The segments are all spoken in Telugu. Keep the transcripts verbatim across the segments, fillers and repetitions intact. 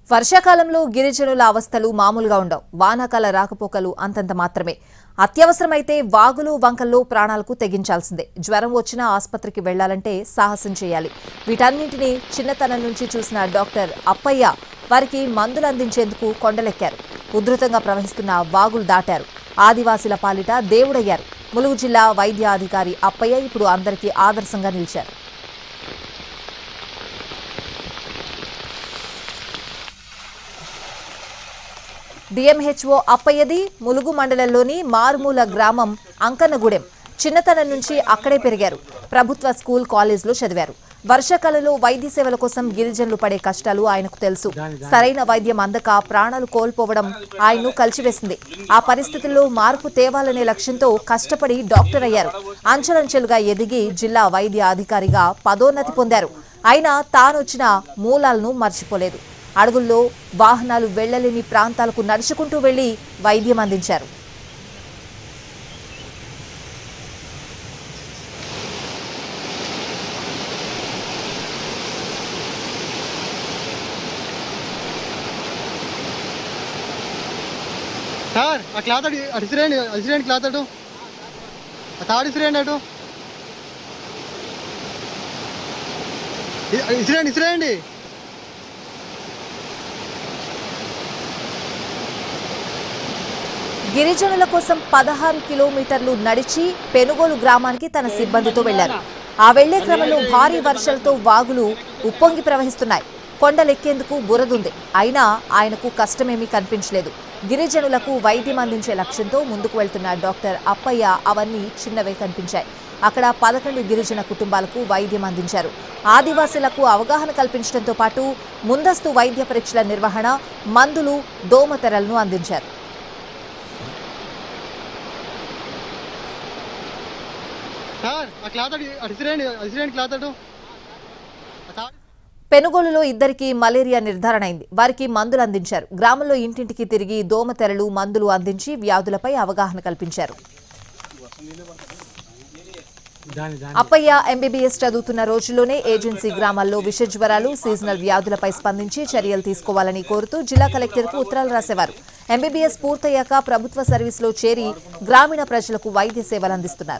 వర్షాకాలంలో గిరిజనుల అవస్థలు మామూలుగా ఉండవు. వానాకాల రాకపోకలు అంతంత మాత్రమే. అత్యవసరమైతే వాగులు వంకల్లో ప్రాణాలకు తెగించాల్సిందే. జ్వరం వచ్చినా ఆసుపత్రికి వెళ్లాలంటే సాహసం చేయాలి. వీటన్నింటినీ చిన్నతనం నుంచి చూసిన డాక్టర్ అప్పయ్య వారికి మందులు అందించేందుకు కొండలెక్కారు. ఉధృతంగా ప్రవహిస్తున్న వాగులు దాటారు. ఆదివాసీల పాలిట దేవుడయ్యారు. ములుగు జిల్లా వైద్యాధికారి అప్పయ్య ఇప్పుడు అందరికీ ఆదర్శంగా నిలిచారు. డిఎంహెచ్ఓ అప్పయ్యది ములుగు మండలంలోని మారుమూల గ్రామం అంకన్నగూడెం. చిన్నతనం నుంచి అక్కడే పెరిగారు. ప్రభుత్వ స్కూల్, కాలేజ్లో చదివారు. వర్షాకాలంలో వైద్య సేవల కోసం గిరిజనులు పడే కష్టాలు ఆయనకు తెలుసు. సరైన వైద్యం అందక ప్రాణాలు కోల్పోవడం ఆయన్ను కలిచివేసింది. ఆ పరిస్థితుల్లో మార్పు తేవాలనే లక్ష్యంతో కష్టపడి డాక్టర్ అయ్యారు. అంచెలంచెలుగా ఎదిగి జిల్లా వైద్య అధికారిగా పదోన్నతి పొందారు. అయినా తానొచ్చిన మూలాలను మర్చిపోలేదు. అడవుల్లో వాహనాలు వెళ్లలేని ప్రాంతాలకు నడుచుకుంటూ వెళ్లి వైద్యం అందించారు. సార్ ఆ క్లాత్ అడి అడిసిరేయండి అడిసిరేయండి క్లాత్ అటు ఆ తాడు ఇసిరేయండి అటు ఇసిరేయండి ఇసిరేయండి గిరిజనుల కోసం పదహారు కిలోమీటర్లు నడిచి పెనుగోలు గ్రామానికి తన సిబ్బందితో వెళ్లారు. ఆ వెళ్లే క్రమంలో భారీ వర్షాలతో వాగులు ఉప్పొంగి ప్రవహిస్తున్నాయి. కొండలెక్కేందుకు బురదుంది. అయినా ఆయనకు కష్టమేమీ కనిపించలేదు. గిరిజనులకు వైద్యం అందించే లక్ష్యంతో ముందుకు వెళ్తున్న డాక్టర్ అప్పయ్య అవన్నీ చిన్నవే కనిపించాయి. అక్కడ పదకొండు గిరిజన కుటుంబాలకు వైద్యం అందించారు. ఆదివాసీలకు అవగాహన కల్పించడంతో పాటు ముందస్తు వైద్య పరీక్షల నిర్వహణ, మందులు, దోమతెరలను అందించారు. సార్ ఆ క్లాత్ అడి అడిసిరేయండి అడిసిరేయండి క్లాత్ అటు పెనుగోలులో ఇద్దరికి మలేరియా నిర్ధారణ అయింది. వారికి మందులు అందించారు. గ్రామంలో ఇంటింటికి తిరిగి దోమతెరలు, మందులు అందించి వ్యాధులపై అవగాహన కల్పించారు. అప్పయ్య ఎంబీబీఎస్ చదువుతున్న రోజుల్లోనే ఏజెన్సీ గ్రామాల్లో విష జ్వరాలు, సీజనల్ వ్యాధులపై స్పందించి చర్యలు తీసుకోవాలని కోరుతూ జిల్లా కలెక్టర్కు ఉత్తరాలు రాసేవారు. ఎంబీబీఎస్ పూర్తయ్యాక ప్రభుత్వ సర్వీసులో చేరి గ్రామీణ ప్రజలకు వైద్య సేవలు అందిస్తున్నారు.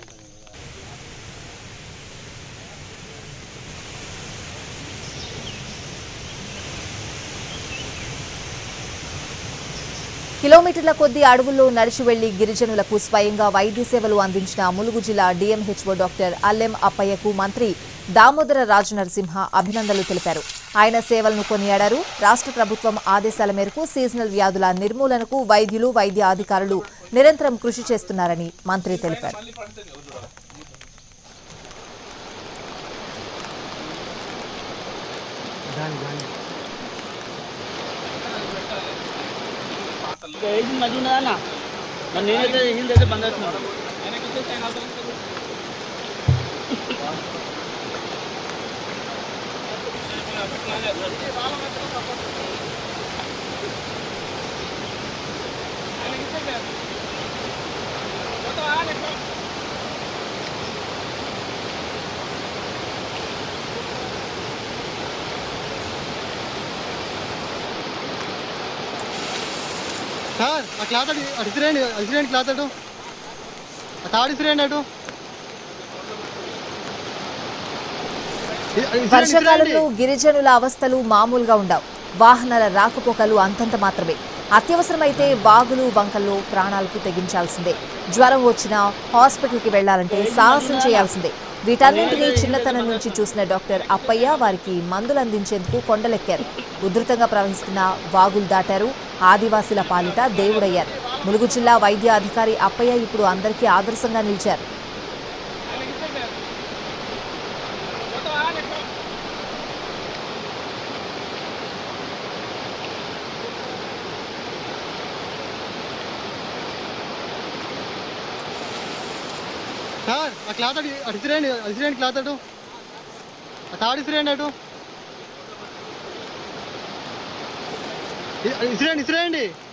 కిలోమీటర్ల కొద్దీ అడవుల్లో నడిచి వెళ్లి గిరిజనులకు స్వయంగా వైద్య సేవలు అందించిన ములుగు జిల్లా డిఎంహెచ్ఓ డాక్టర్ అల్లెం అప్పయ్యకు మంత్రి దామోదర రాజనరసింహ అభినందనలు తెలిపారు. ఆయన సేవలను కొనియాడారు. రాష్ట్ర ప్రభుత్వం ఆదేశాల మేరకు సీజనల్ వ్యాధుల నిర్మూలనకు వైద్యులు, వైద్య అధికారులు నిరంతరం కృషి చేస్తున్నారని మంత్రి తెలిపారు. మధ్య ఉన్నదా మరి నేనైతే హిందీ అయితే బంద్ అవుతున్నాను. సార్ ఆ క్లాత్ అడి అడిసిరేయండి అడిసిరేయండి క్లాత్ అటు ఆ తాడు ఇసిరేయండి అటు వర్షాకాలంలో గిరిజనుల అవస్థలు మామూలుగా ఉండవు. వాహనాల రాకపోకలు అంతంత మాత్రమే. అత్యవసరమైతే వాగులు వంకల్లో ప్రాణాలకు తెగించాల్సిందే. జ్వరం వచ్చినా హాస్పిటల్కి వెళ్లాలంటే సాహసం చేయాల్సిందే. వీటన్నింటినీ చిన్నతనం నుంచి చూసిన డాక్టర్ అప్పయ్య వారికి మందులు అందించేందుకు కొండలెక్కారు. ఉధృతంగా ప్రవహిస్తున్న వాగులు దాటారు. ఆదివాసీల పాలిట దేవుడయ్యారు. ములుగు జిల్లా వైద్య అధికారి అప్పయ్య ఇప్పుడు అందరికీ ఆదర్శంగా నిలిచారు. సార్ ఆ క్లాత్ అడి అడిసిరేయండి అడిసిరేయండి క్లాత్ అటు ఆ తాడు ఇసిరేయండి అటు ఇసిరేయండి ఇసిరేయండి